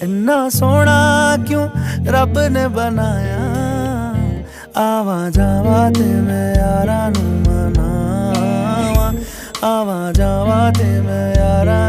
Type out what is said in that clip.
इन्ना सोना क्यों रब ने बनाया, आवा जावा ते मैं यारा नू मनावा, आवा जावा ते मैं यारा